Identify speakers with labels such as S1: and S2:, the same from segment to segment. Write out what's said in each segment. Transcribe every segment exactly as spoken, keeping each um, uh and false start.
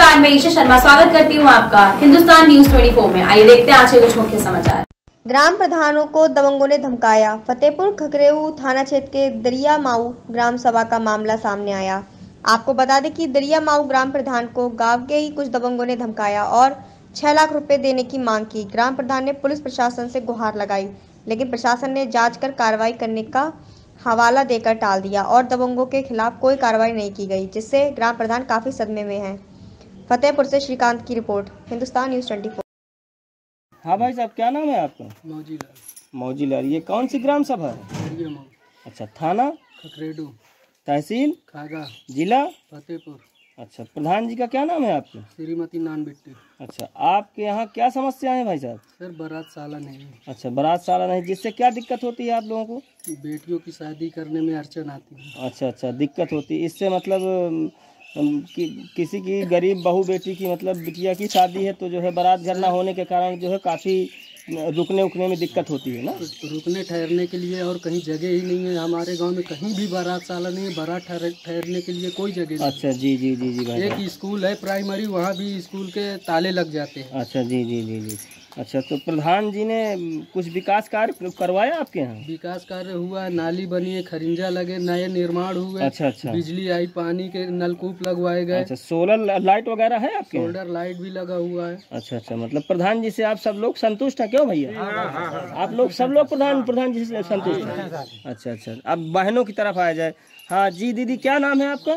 S1: नमस्कार, मैं ईशा शर्मा स्वागत करती हूँ आपका हिंदुस्तान न्यूज चौबीस में। आइए देखते हैं आज के कुछ मुख्य समाचार।
S2: ग्राम प्रधानों को दबंगों ने धमकाया। फतेहपुर खकरेऊ थाना क्षेत्र के दरिया माऊ ग्राम सभा का मामला सामने आया। आपको बता दें कि दरिया माऊ ग्राम प्रधान को गांव के ही कुछ दबंगों ने धमकाया और छह लाख रुपए देने की मांग की। ग्राम प्रधान ने पुलिस प्रशासन से गुहार लगाई, लेकिन प्रशासन ने जांच कर कार्रवाई करने का हवाला देकर टाल दिया और दबंगों के खिलाफ कोई कार्रवाई नहीं की गई, जिससे ग्राम प्रधान काफी सदमे में है। फतेहपुर से श्रीकांत की रिपोर्ट, हिंदुस्तान न्यूज चौबीस।
S3: हाँ भाई साहब, क्या नाम है आपका?
S4: मौजीलाल।
S3: मौजीलाल। ये कौन सी ग्राम सभा है? अच्छा, थाना
S4: खकरेडू,
S3: तहसील
S4: खागा,
S3: जिला
S4: फतेहपुर।
S3: अच्छा, प्रधान जी का क्या नाम है आपके?
S4: श्रीमती नान बिट्टी।
S3: अच्छा, आपके यहाँ क्या समस्या है भाई साहब?
S4: सर बारात साला नहीं है।
S3: अच्छा, बारात साला नहीं, जिससे क्या दिक्कत होती है आप लोगों को?
S4: बेटियों की शादी करने में अड़चन आती है।
S3: अच्छा अच्छा, दिक्कत होती है। इससे मतलब अम, कि, किसी की गरीब बहू बेटी की मतलब बिटिया की शादी है तो जो है बारात घर ना होने के कारण जो है काफ़ी रुकने उकने में दिक्कत होती है ना।
S4: रुकने ठहरने के लिए और कहीं जगह ही नहीं है। हमारे गांव में कहीं भी बारात साला नहीं है। बारात ठहरने के लिए कोई जगह नहीं।
S3: अच्छा जी जी जी जी भाई।
S4: एक स्कूल है प्राइमरी, वहाँ भी स्कूल के ताले लग जाते हैं।
S3: अच्छा जी जी जी जी। अच्छा, तो प्रधान जी ने कुछ विकास कार्य करवाया आपके यहाँ?
S4: विकास कार्य हुआ, नाली बनी है, खरिंजा लगे, नए निर्माण हुए।
S3: अच्छा अच्छा।
S4: बिजली आई, पानी के नलकूप लगवाए गए।
S3: अच्छा, सोलर लाइट वगैरह है आपके?
S4: सोलर लाइट भी लगा हुआ है।
S3: अच्छा अच्छा, मतलब प्रधान जी से आप सब लोग संतुष्ट हैं क्यों भैया? आप लोग सब लोग प्रधान प्रधान जी से संतुष्ट हैं? अच्छा अच्छा, अब बहनों की तरफ आया जाए। हाँ जी दीदी, क्या नाम है आपका?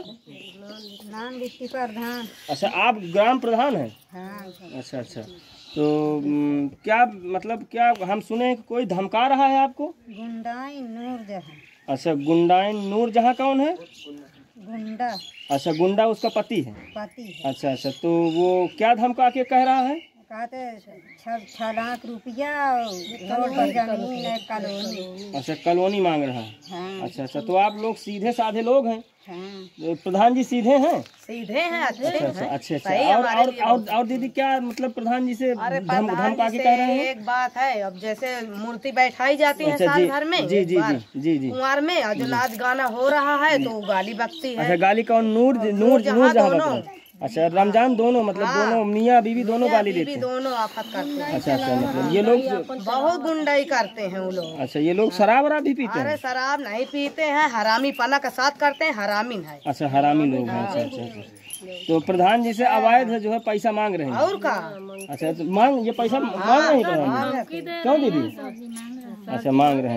S5: नाम बिट्टी प्रधान।
S3: अच्छा, आप ग्राम प्रधान हैं?
S5: हाँ।
S3: अच्छा अच्छा, तो म, क्या मतलब क्या हम सुने हैं कि कोई धमका रहा है आपको?
S5: गुंडाई नूर जहां।
S3: अच्छा, गुंडाइन नूर जहां कौन है?
S5: गुंडा।
S3: अच्छा, गुंडा उसका पति है?
S5: पति है।
S3: अच्छा अच्छा, तो वो क्या धमका के कह रहा है?
S5: कहते छह छह लाख रुपया रोड पर जमीन है, कॉलोनी।
S3: अच्छा, कॉलोनी मांग रहा है।
S5: हाँ।
S3: अच्छा अच्छा, तो आप लोग सीधे साधे लोग हैं?
S5: हाँ।
S3: प्रधान जी सीधे हैं?
S5: सीधे हैं, अच्छे
S3: अच्छा अच्छा
S5: हैं।
S3: अच्छा अच्छा। और और और, और दीदी क्या मतलब प्रधान जी से धम धमका के कह रहे हैं?
S6: एक बात है, अब जैसे मूर्ति बैठाई जाती है
S3: अच्छा,
S6: साल
S3: जी,
S6: भर में
S3: जी जी जी जी जी
S6: कुंवार में, और जो नाच गाना हो रहा है तो गाली बकती है।
S3: अच्छा, गाली कौन? नूर नूर नूर जहाँ दोनों। अच्छा, रमजान दोनों मतलब
S6: हाँ।
S3: दोनों मियाँ बीवी दोनों गाली
S6: बीवी
S3: देते हैं?
S6: दोनों आफत करते हैं।
S3: अच्छा अच्छा, मतलब ये लोग
S6: बहुत गुंडाई करते हैं वो लोग।
S3: अच्छा, ये लोग शराब वराब भी पीते
S6: अरे
S3: हैं?
S6: शराब नहीं पीते हैं, हरामी पना का साथ करते हैं, हरामी है।
S3: अच्छा, हरामी लोग हैं। अच्छा अच्छा अच्छा, तो प्रधान जी से अवैध जो है पैसा मांग रहे हैं?
S6: और का?
S3: अच्छा, तो मांग ये पैसा मांग रहे हैं प्रधान जी? क्यों दीदी? अच्छा, मांग रहे हैं।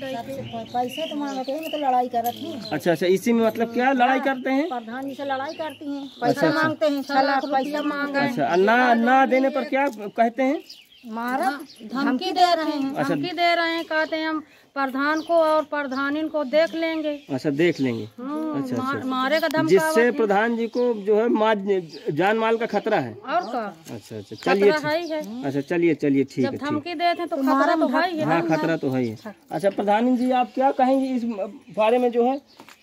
S5: पैसे तो मांगते हैं, तो लड़ाई करती हैं।
S3: अच्छा अच्छा, इसी में मतलब क्या लड़ाई करते हैं?
S5: प्रधान जी से लड़ाई करती हैं,
S3: अच्छा,
S5: पैसा
S3: अच्छा।
S5: मांगते हैं, छह लाख पैसा मांग रहे हैं।
S3: अच्छा, ना ना देने पर क्या कहते हैं?
S5: मारा धमकी दे रहे हैं।
S3: अच्छा,
S7: धमकी दे रहे हैं, कहते हैं हम प्रधान को और प्रधानिन को देख लेंगे।
S3: अच्छा, देख लेंगे।
S7: हाँ,
S3: अच्छा
S7: मार,
S3: अच्छा,
S7: मारे का धमका,
S3: जिससे प्रधान जी को जो है मार जान माल का खतरा है।
S7: और का
S3: अच्छा अच्छा, चलिए।
S7: खतरा है ही है।
S3: अच्छा चलिए चलिए, ठीक है
S7: जब
S3: ठीक।
S7: धमकी देते हैं तो खतरा तो है ही है।
S3: हाँ, खतरा तो है ही है। अच्छा प्रधान जी, आप क्या कहेंगे इस बारे में? जो है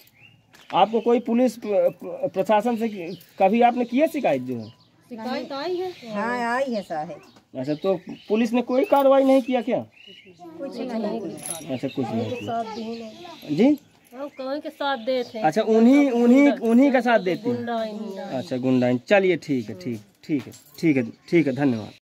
S3: आपको कोई पुलिस प्रशासन से कभी आपने किया शिकायत? जो है
S7: शिकायत आई है।
S5: हाँ आई है साहब।
S3: अच्छा, तो पुलिस ने कोई कार्रवाई नहीं किया क्या?
S5: कुछ नहीं।
S3: अच्छा, कुछ नहीं किया जी?
S7: कोई के साथ देते।
S3: अच्छा, उन्हीं उन्हीं उन्हीं का साथ देते हैं। अच्छा, गुंडाइन। चलिए ठीक है, ठीक ठीक है ठीक है ठीक है, धन्यवाद।